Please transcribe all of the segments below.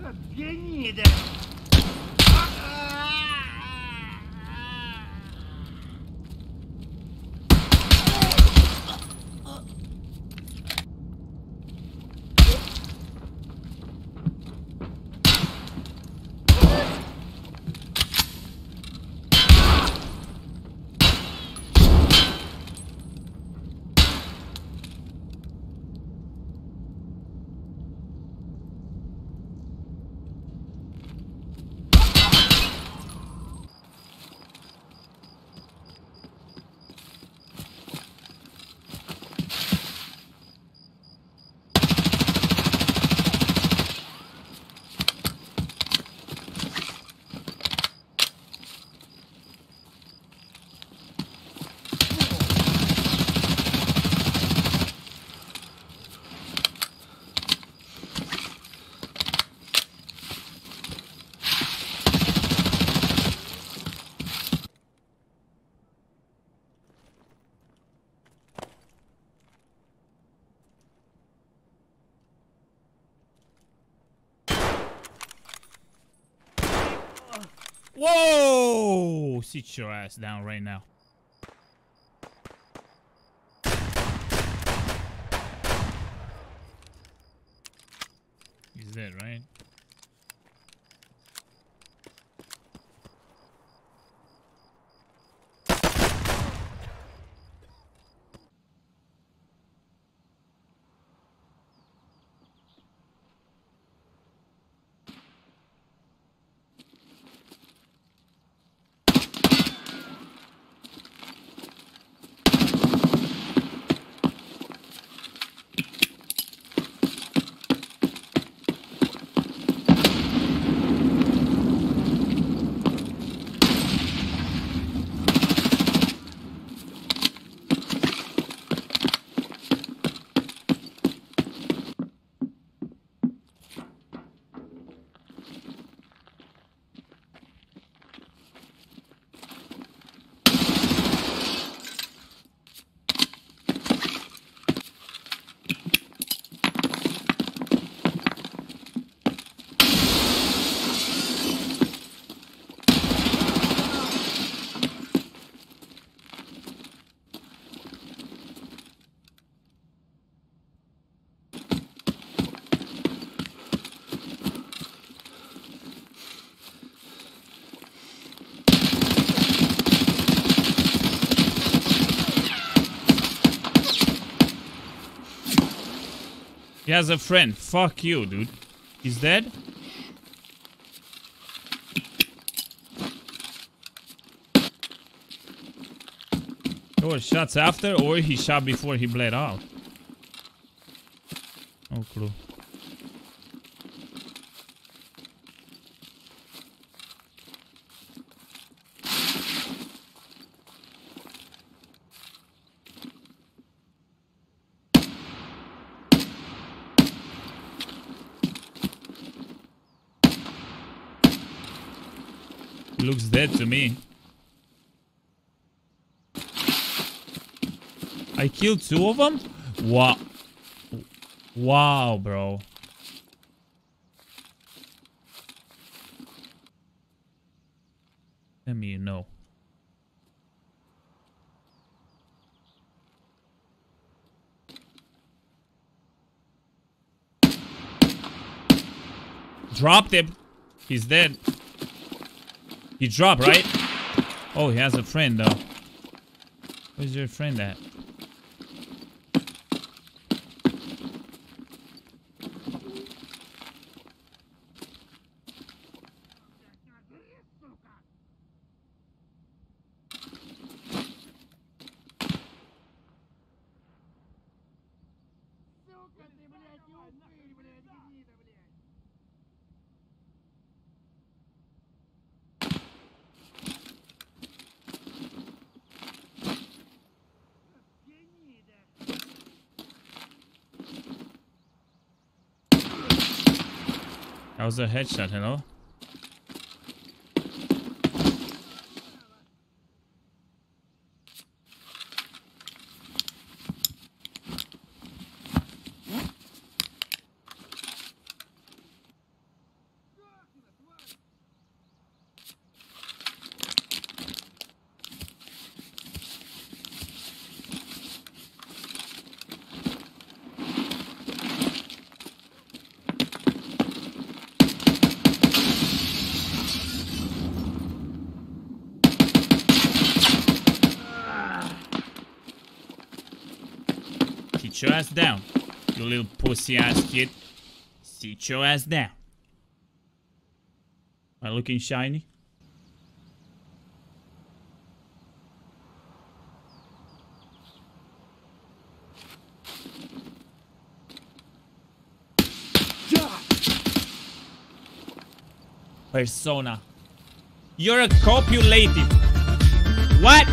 Гнида! Whoa! Sit your ass down right now. He's dead, right? He has a friend. Fuck you, dude. He's dead? Or shots after, or he shot before he bled out. No clue. Looks dead to me. I killed two of them? Wow. Wow, bro. Let me know. Dropped him. He's dead. He dropped, right? Oh, he has a friend, though. Where's your friend at? That was a headshot, hello? Sit your ass down. You little pussy ass kid. Sit your ass down. Am I looking shiny? Persona. You're a copulative. What?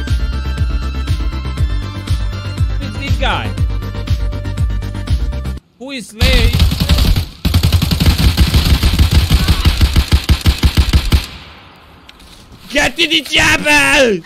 Who's this guy? Who is Larry? Get to the chapel!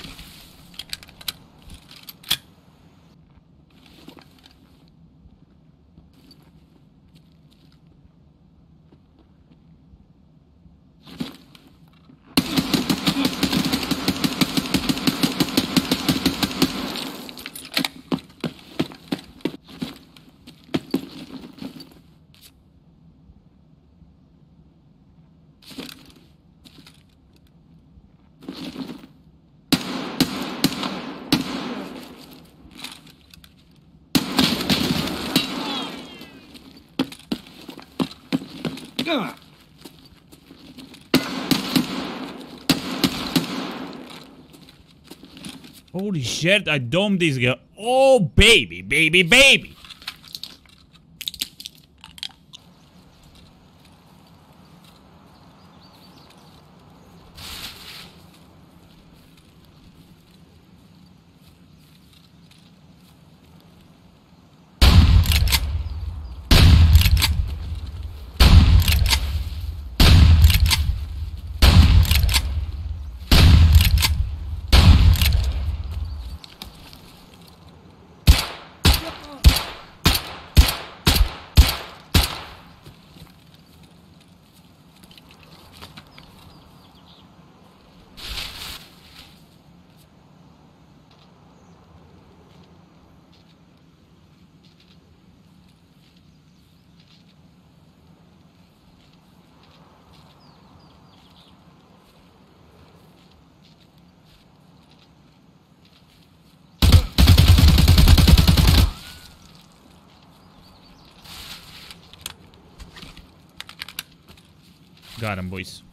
Holy shit, I domed this guy. Oh, baby, baby, baby. Got him, boys.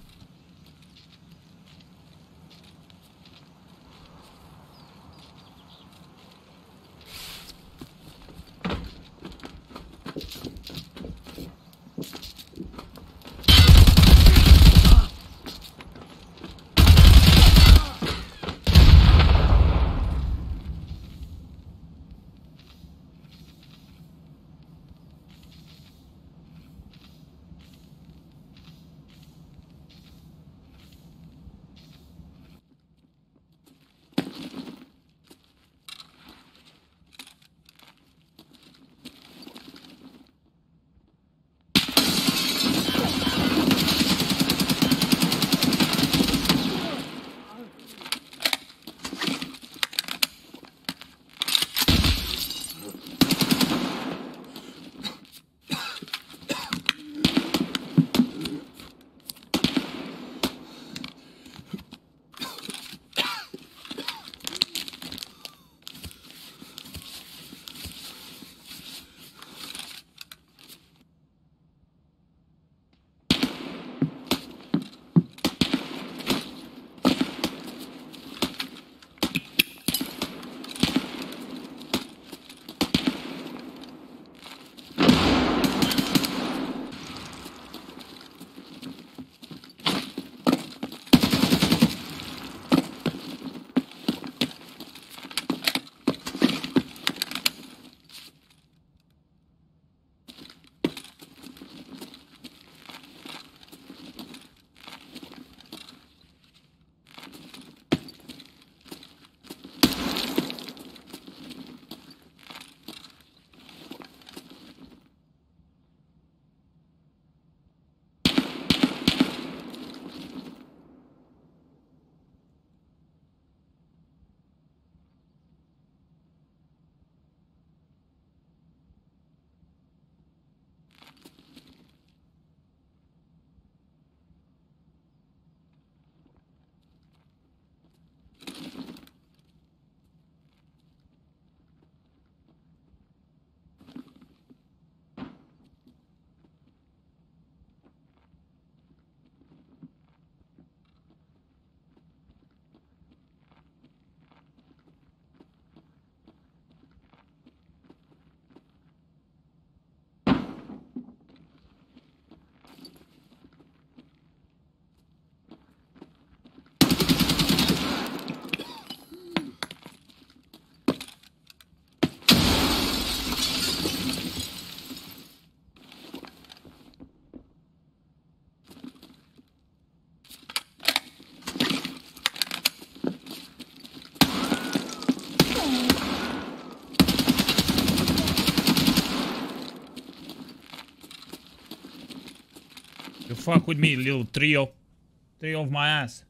You fuck with me, little trio. Trio of my ass.